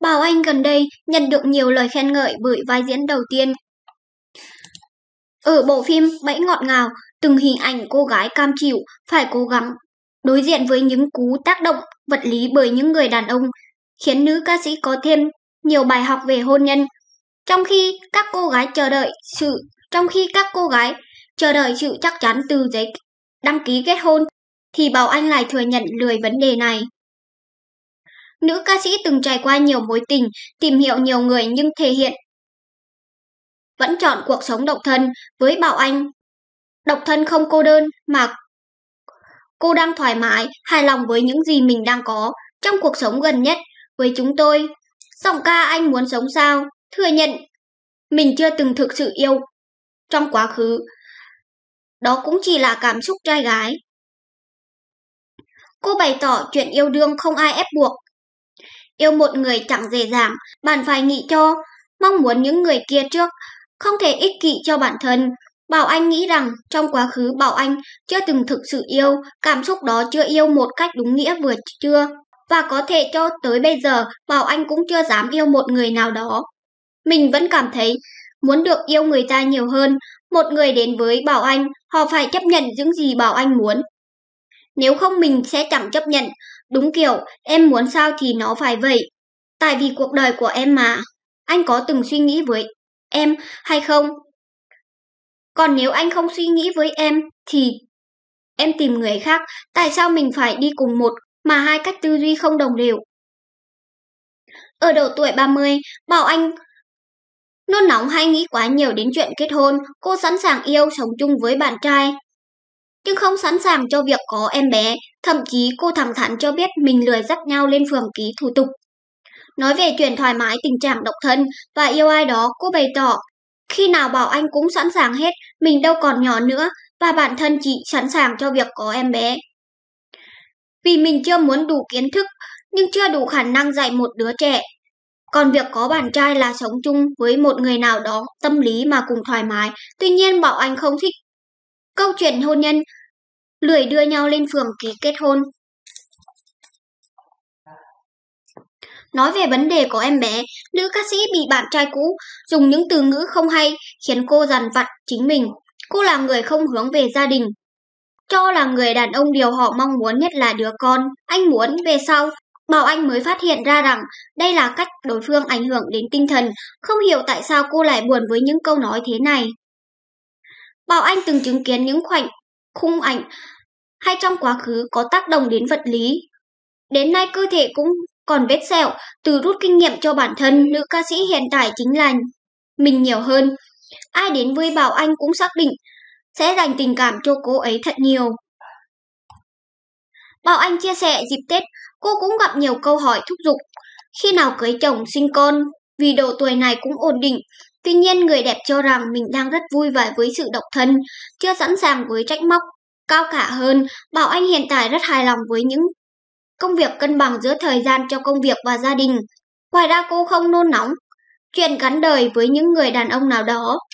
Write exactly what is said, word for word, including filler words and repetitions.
Bảo Anh gần đây nhận được nhiều lời khen ngợi bởi vai diễn đầu tiên. Ở bộ phim Bẫy Ngọt Ngào, từng hình ảnh cô gái cam chịu phải cố gắng đối diện với những cú tác động vật lý bởi những người đàn ông, khiến nữ ca sĩ có thêm nhiều bài học về hôn nhân. Trong khi các cô gái chờ đợi sự trong khi các cô gái chờ đợi sự chắc chắn từ giấy đăng ký kết hôn, thì Bảo Anh lại thừa nhận lười vấn đề này. Nữ ca sĩ từng trải qua nhiều mối tình, tìm hiểu nhiều người nhưng thể hiện vẫn chọn cuộc sống độc thân. Với Bảo Anh, độc thân không cô đơn mà cô đang thoải mái, hài lòng với những gì mình đang có trong cuộc sống gần nhất với chúng tôi. Giọng ca Anh Muốn Sống Sao thừa nhận mình chưa từng thực sự yêu trong quá khứ. Đó cũng chỉ là cảm xúc trai gái. Cô bày tỏ chuyện yêu đương không ai ép buộc. Yêu một người chẳng dễ dàng, bạn phải nghĩ cho mong muốn những người kia trước, không thể ích kỷ cho bản thân. Bảo Anh nghĩ rằng trong quá khứ Bảo Anh chưa từng thực sự yêu, cảm xúc đó chưa yêu một cách đúng nghĩa vừa chưa. Và có thể cho tới bây giờ Bảo Anh cũng chưa dám yêu một người nào đó. Mình vẫn cảm thấy muốn được yêu người ta nhiều hơn. Một người đến với Bảo Anh, họ phải chấp nhận những gì Bảo Anh muốn. Nếu không mình sẽ chẳng chấp nhận. Đúng kiểu em muốn sao thì nó phải vậy. Tại vì cuộc đời của em mà. Anh có từng suy nghĩ với em hay không? Còn nếu anh không suy nghĩ với em thì em tìm người khác. Tại sao mình phải đi cùng một mà hai cách tư duy không đồng đều? Ở độ tuổi ba mươi, Bảo Anh nôn nóng hay nghĩ quá nhiều đến chuyện kết hôn. Cô sẵn sàng yêu sống chung với bạn trai, nhưng không sẵn sàng cho việc có em bé. Thậm chí cô thẳng thắn cho biết mình lười dắt nhau lên phường ký thủ tục. Nói về chuyện thoải mái tình trạng độc thân và yêu ai đó, cô bày tỏ khi nào Bảo Anh cũng sẵn sàng hết, mình đâu còn nhỏ nữa và bản thân chị sẵn sàng cho việc có em bé. Vì mình chưa muốn đủ kiến thức nhưng chưa đủ khả năng dạy một đứa trẻ. Còn việc có bạn trai là sống chung với một người nào đó tâm lý mà cùng thoải mái. Tuy nhiên Bảo Anh không thích câu chuyện hôn nhân, lười đưa nhau lên phường ký kết hôn. Nói về vấn đề có em bé, nữ ca sĩ bị bạn trai cũ dùng những từ ngữ không hay khiến cô dằn vặt chính mình. Cô là người không hướng về gia đình, cho là người đàn ông điều họ mong muốn nhất là đứa con anh muốn. Về sau, Bảo Anh mới phát hiện ra rằng đây là cách đối phương ảnh hưởng đến tinh thần. Không hiểu tại sao cô lại buồn với những câu nói thế này. Bảo Anh từng chứng kiến những khoảnh khung ảnh hay trong quá khứ có tác động đến vật lý. Đến nay cơ thể cũng còn vết sẹo. Từ rút kinh nghiệm cho bản thân, nữ ca sĩ hiện tại chính là mình nhiều hơn. Ai đến với Bảo Anh cũng xác định sẽ dành tình cảm cho cô ấy thật nhiều. Bảo Anh chia sẻ dịp Tết, cô cũng gặp nhiều câu hỏi thúc giục khi nào cưới chồng sinh con, vì độ tuổi này cũng ổn định. Tuy nhiên người đẹp cho rằng mình đang rất vui vẻ với sự độc thân, chưa sẵn sàng với trách móc cao cả hơn. Bảo Anh hiện tại rất hài lòng với những công việc cân bằng giữa thời gian cho công việc và gia đình. Ngoài ra cô không nôn nóng chuyện gắn đời với những người đàn ông nào đó.